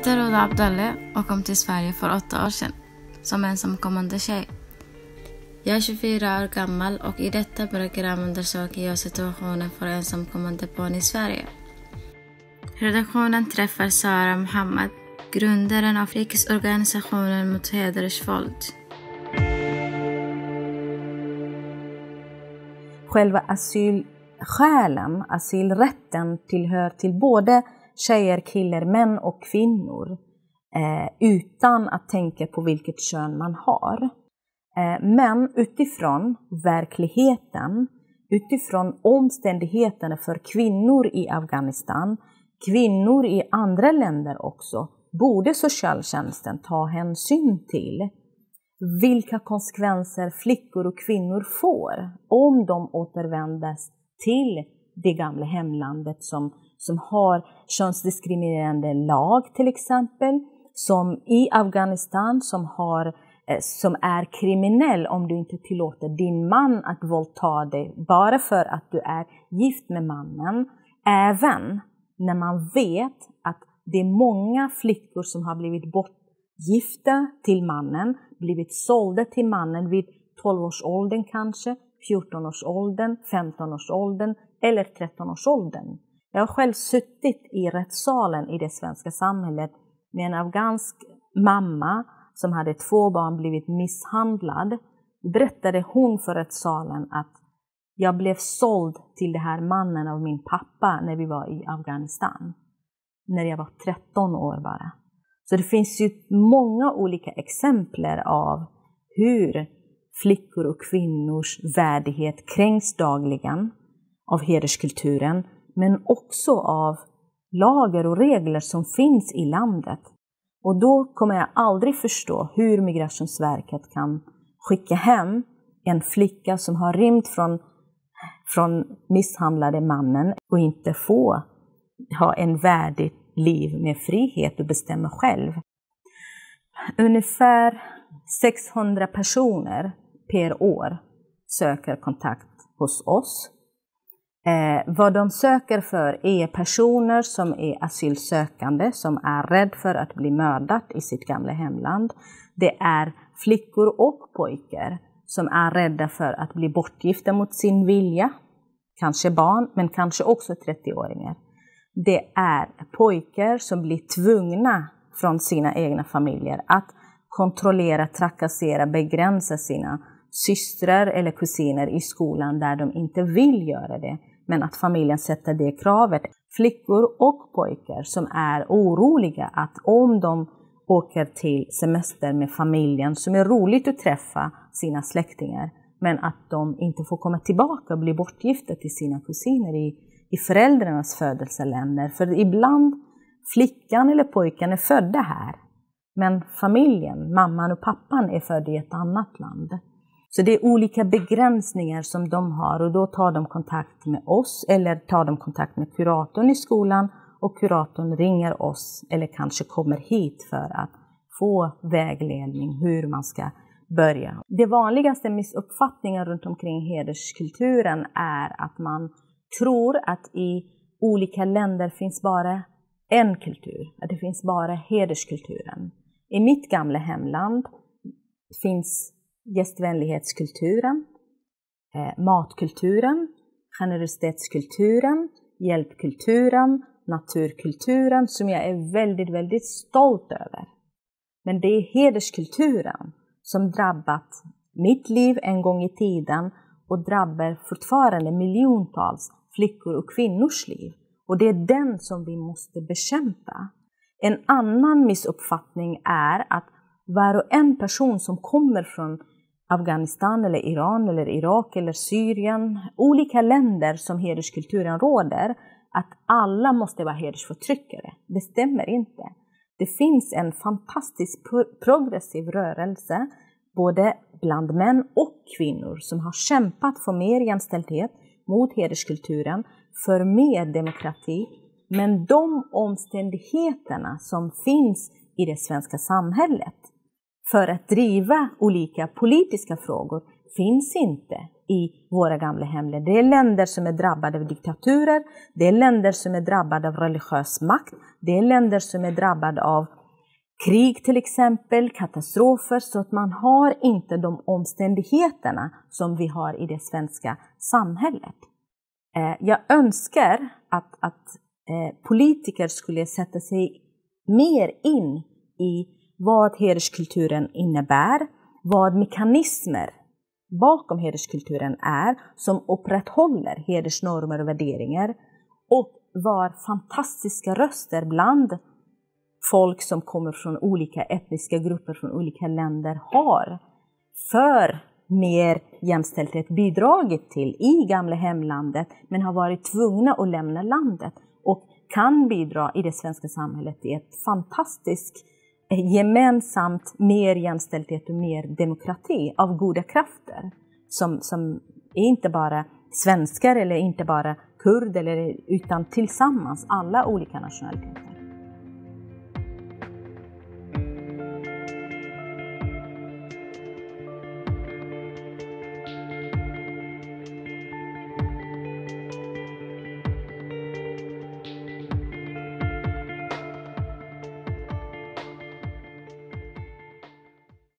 heter Roda Abdalle och kom till Sverige för 8 år sedan som ensamkommande tjej. Jag är 24 år gammal och i detta program undersöker jag situationen för ensamkommande barn i Sverige. Redaktionen träffar Sara Mohammed, grundaren av Riksorganisationen mot hedersvåld. Själva asylskälen, asylrätten tillhör till både tjejer, killar, män och kvinnor utan att tänka på vilket kön man har. Men utifrån verkligheten, utifrån omständigheterna för kvinnor i Afghanistan, kvinnor i andra länder också, borde socialtjänsten ta hänsyn till vilka konsekvenser flickor och kvinnor får om de återvänder till det gamla hemlandet som har könsdiskriminerande lag till exempel, som i Afghanistan som är kriminell om du inte tillåter din man att våldta dig bara för att du är gift med mannen. Även när man vet att det är många flickor som har blivit bortgifta till mannen, blivit sålda till mannen vid 12-årsåldern kanske, 14-årsåldern, 15-årsåldern eller 13-årsåldern. Jag har själv suttit i rättssalen i det svenska samhället med en afghansk mamma som hade 2 barn blivit misshandlad. Berättade hon för rättssalen att jag blev såld till det här mannen av min pappa när vi var i Afghanistan. När jag var 13 år bara. Så det finns ju många olika exempel av hur flickor och kvinnors värdighet kränks dagligen av hederskulturen. Men också av lagar och regler som finns i landet. Och då kommer jag aldrig förstå hur Migrationsverket kan skicka hem en flicka som har rymt från misshandlade mannen och inte få ha en värdigt liv med frihet och bestämma själv. Ungefär 600 personer per år söker kontakt hos oss. Vad de söker för är personer som är asylsökande, som är rädd för att bli mördad i sitt gamla hemland. Det är flickor och pojkar som är rädda för att bli bortgifta mot sin vilja. Kanske barn, men kanske också 30-åringar. Det är pojkar som blir tvungna från sina egna familjer att kontrollera, trakassera, begränsa sina systrar eller kusiner i skolan där de inte vill göra det. Men att familjen sätter det kravet. Flickor och pojkar som är oroliga att om de åker till semester med familjen, som är roligt att träffa sina släktingar, men att de inte får komma tillbaka och bli bortgifta till sina kusiner i föräldrarnas födelseländer. För ibland flickan eller pojken är födda här, men familjen, mamman och pappan är födda i ett annat land. Så det är olika begränsningar som de har, och då tar de kontakt med oss eller tar de kontakt med kuratorn i skolan, och kuratorn ringer oss eller kanske kommer hit för att få vägledning hur man ska börja. Det vanligaste missuppfattningen runt omkring hederskulturen är att man tror att i olika länder finns bara en kultur, att det finns bara hederskulturen. I mitt gamla hemland finns gästvänlighetskulturen, matkulturen, generositetskulturen, hjälpkulturen, naturkulturen som jag är väldigt, väldigt stolt över. Men det är hederskulturen som drabbat mitt liv en gång i tiden och drabbar fortfarande miljontals flickor och kvinnors liv. Och det är den som vi måste bekämpa. En annan missuppfattning är att var och en person som kommer från Afghanistan eller Iran eller Irak eller Syrien, olika länder som hederskulturen råder, att alla måste vara hedersförtryckare. Det stämmer inte. Det finns en fantastisk progressiv rörelse både bland män och kvinnor som har kämpat för mer jämställdhet mot hederskulturen, för mer demokrati. Men de omständigheterna som finns i det svenska samhället för att driva olika politiska frågor finns inte i våra gamla hemländer. Det är länder som är drabbade av diktaturer, det är länder som är drabbade av religiös makt, det är länder som är drabbade av krig till exempel, katastrofer, så att man har inte de omständigheterna som vi har i det svenska samhället. Jag önskar att politiker skulle sätta sig mer in i vad hederskulturen innebär, vad mekanismer bakom hederskulturen är som upprätthåller hedersnormer och värderingar, och vad fantastiska röster bland folk som kommer från olika etniska grupper från olika länder har för mer jämställdhet bidragit till i gamla hemlandet, men har varit tvungna att lämna landet och kan bidra i det svenska samhället i ett fantastiskt gemensamt mer jämställdhet och mer demokrati av goda krafter som är inte bara svenskar eller inte bara kurder utan tillsammans alla olika nationaliteter.